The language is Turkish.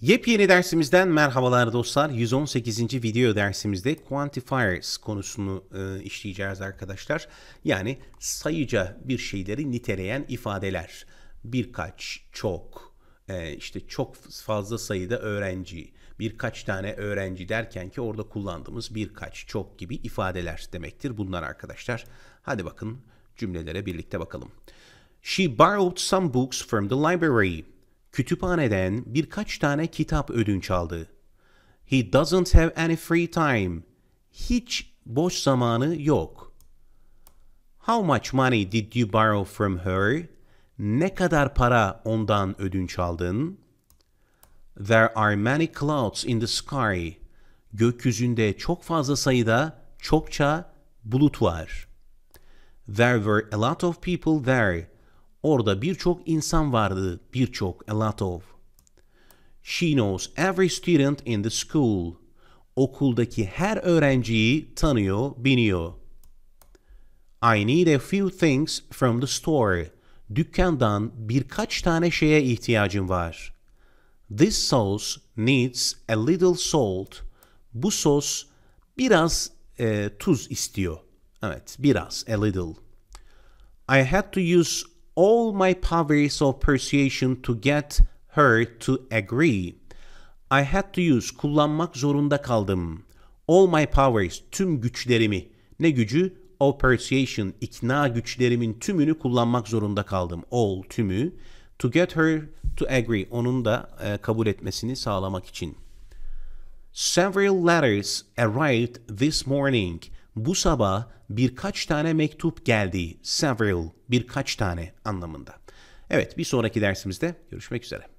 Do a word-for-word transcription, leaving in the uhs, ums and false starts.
Yepyeni dersimizden merhabalar dostlar. yüz on sekizinci video dersimizde quantifiers konusunu e, işleyeceğiz arkadaşlar. Yani sayıca bir şeyleri niteleyen ifadeler. Birkaç, çok, e, işte çok fazla sayıda öğrenci, birkaç tane öğrenci derken ki orada kullandığımız birkaç, çok gibi ifadeler demektir bunlar arkadaşlar. Hadi bakın cümlelere birlikte bakalım. She borrowed some books from the library. Kütüphaneden birkaç tane kitap ödünç aldı. He doesn't have any free time. Hiç boş zamanı yok. How much money did you borrow from her? Ne kadar para ondan ödünç aldın? There are many clouds in the sky. Gökyüzünde çok fazla sayıda çokça bulut var. There were a lot of people there. Orada birçok insan vardı, birçok, a lot of. She knows every student in the school. Okuldaki her öğrenciyi tanıyor, biliyor. I need a few things from the store. Dükkandan birkaç tane şeye ihtiyacım var. This sauce needs a little salt. Bu sos biraz e, tuz istiyor. Evet, biraz, a little. I had to use all my powers of persuasion to get her to agree. I had to use, kullanmak zorunda kaldım. All my powers, tüm güçlerimi. Ne gücü? Of persuasion, ikna güçlerimin tümünü kullanmak zorunda kaldım. All, tümü. To get her to agree, onun da e, kabul etmesini sağlamak için. Several letters arrived this morning. Bu sabah birkaç tane mektup geldi. Several, birkaç tane anlamında. Evet, bir sonraki dersimizde görüşmek üzere.